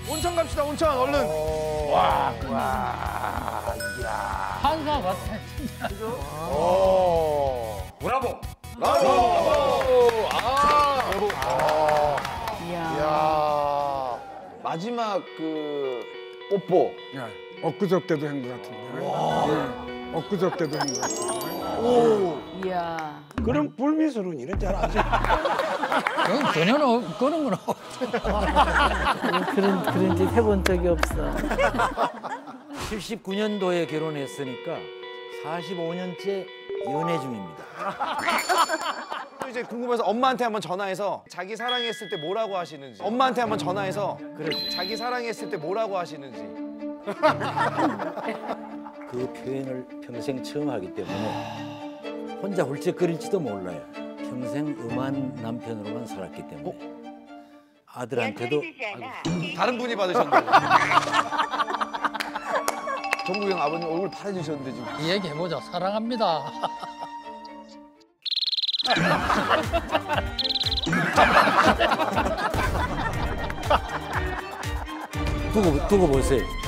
온천 갑시다, 온천, 얼른. 와, 이야. 한가 같아. 브라보. 이야. 마지막 그 뽀뽀. 엊그저께도 한 것 같은데. 엊그저께도 한 것 같은데. 이야. 그럼 불미스러운 일은 잘 안 돼. 그건 전혀 그런 건 없어. 그런 짓 해본 적이 없어. 79년도에 결혼했으니까 45년째 연애 중입니다. 이제 궁금해서 엄마한테 한번 전화해서 자기 사랑했을 때 뭐라고 하시는지. 엄마한테 한번 전화해서 그래. 자기 사랑했을 때 뭐라고 하시는지. 그 표현을 평생 처음 하기 때문에 혼자 훌쩍거릴지도 몰라요. 평생 음한 남편으로만 살았기 때문에 아들한테도 다른 분이 받으셨네. 정국이 형 아버님 얼굴 파래지셨는데 지금. 이 얘기 해보자. 사랑합니다. 두고 보세요.